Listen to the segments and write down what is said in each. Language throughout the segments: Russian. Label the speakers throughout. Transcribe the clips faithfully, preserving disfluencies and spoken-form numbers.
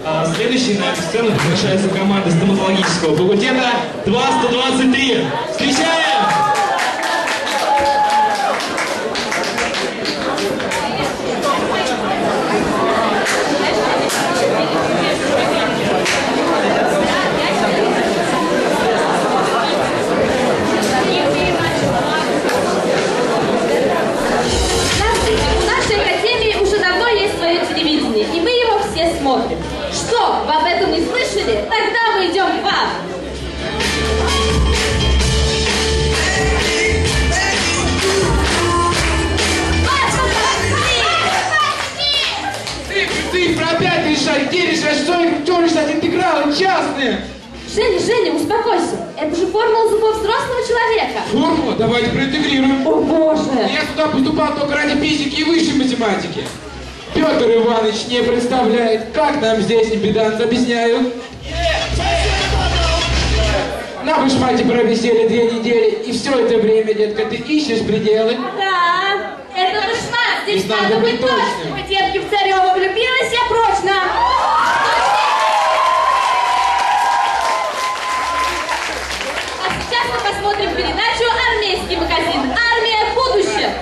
Speaker 1: А следующей на эту сцену приглашается команда стоматологического факультета два сто двадцать три. Встречаем!
Speaker 2: И мы его все смотрим. Что, вы об этом не слышали? Тогда мы идем к вам.
Speaker 3: Цифры, цифры, опять решать, где решать, что, кто решать, интегралы, частные.
Speaker 2: Женя, Женя, успокойся. Это же формула зубов взрослого человека.
Speaker 3: Формула? Давайте проинтегрируем.
Speaker 2: О, боже.
Speaker 3: Я сюда поступал только ради физики и высшей математики. Петр Иванович не представляет, как нам здесь импеданс объясняют. На вышмате провисели две недели, и все это время, детка, ты ищешь пределы.
Speaker 2: Да, это вышмат, здесь
Speaker 3: надо
Speaker 2: надо
Speaker 3: быть
Speaker 2: быть точным. По детке в Царева влюбилась я прочно. А сейчас мы посмотрим передачу «Армейский магазин». Армия будущее.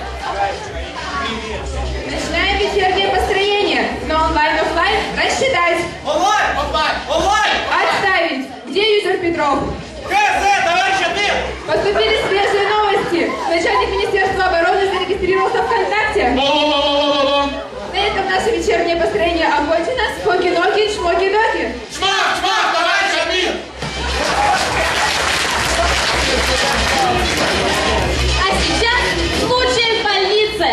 Speaker 4: Начинаем вечернее построение. На онлайн-офлайн рассчитать.
Speaker 5: Онлайн! Онлайн! Онлайн!
Speaker 4: Отставить. Где юзер Петров?
Speaker 5: КС, товарищ админ!
Speaker 4: Поступили свежие новости. Начальник Министерства обороны зарегистрировался ВКонтакте. На этом наше вечернее построение окончено. Споки-ноки, чмоки-доки.
Speaker 5: Чмак! Чмак! Товарищ админ!
Speaker 2: А сейчас случай в больнице.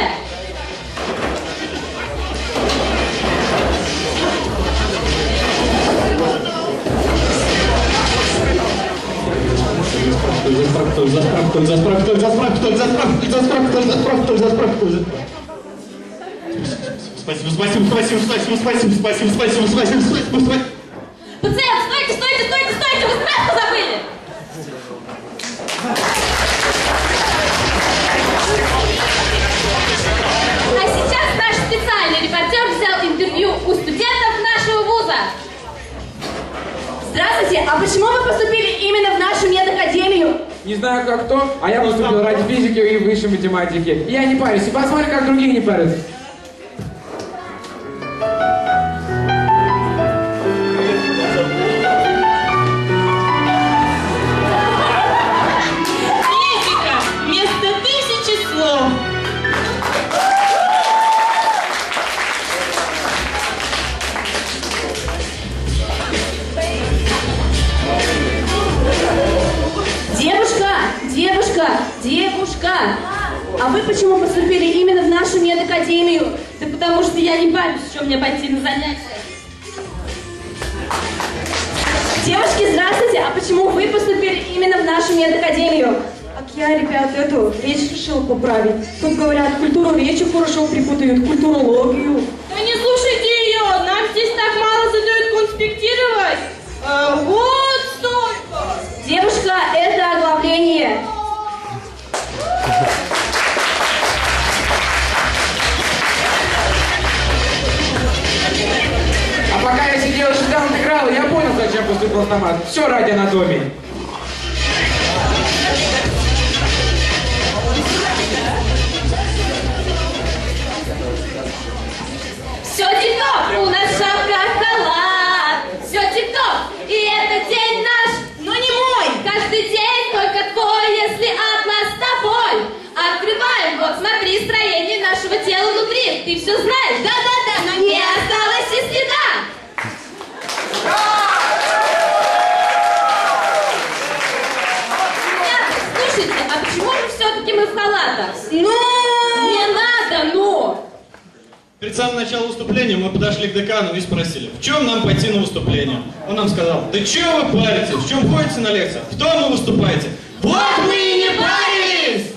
Speaker 1: Засправ, засправ, засправ, засправ, засправ, засправ, засправ, засправ. Спасибо, спасибо, спасибо, спасибо, спасибо, спасибо, спасибо, спасибо, спасибо, спасибо.
Speaker 2: Пациент, стойте, стойте, стойте, стойте, вы справку забыли. А сейчас наш специальный репортер взял интервью у студентов нашего вуза.
Speaker 4: Здравствуйте, а почему вы поступили именно в нашу медакадемию?
Speaker 3: Не знаю, как кто, а я поступил ради физики и высшей математики. Я не парюсь, и посмотрим, как другие не парятся.
Speaker 6: Физика вместо тысячи слов.
Speaker 4: Девушка, девушка, девушка. А вы почему поступили именно в нашу медакадемию?
Speaker 2: Да потому что я не парюсь, что мне пойти на занятия.
Speaker 4: Девушки, здравствуйте, а почему вы поступили именно в нашу медакадемию? Так я, ребят, эту речь решила поправить. Тут говорят, культуру речи хорошо преподают, культурологию.
Speaker 6: Да не слушайте ее, нам здесь так мало задают конспектировать. Э, вот столько.
Speaker 4: Девушка, это оглавление.
Speaker 3: А пока я сидел и считал интегралы, я понял, зачем поступил в ТОМАС. Все ради анатомии.
Speaker 2: Все тип-топ, у нас шапка, халат. Все тип-топ, и это день наш, но не мой. Каждый день только твой, если атлас с тобой. Открываем, вот смотри, строение нашего тела внутри. Ты все знаешь, да-да-да, но не осталось и следа. Слушайте, а почему же все-таки мы в халатах? Ну, не надо, ну.
Speaker 1: Перед самым началом выступления мы подошли к декану и спросили, в чем нам пойти на выступление. Он нам сказал, да чего вы паритесь, в чем ходите на лекциях, в том вы выступаете. Вот мы и не парились!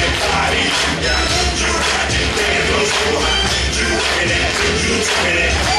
Speaker 7: You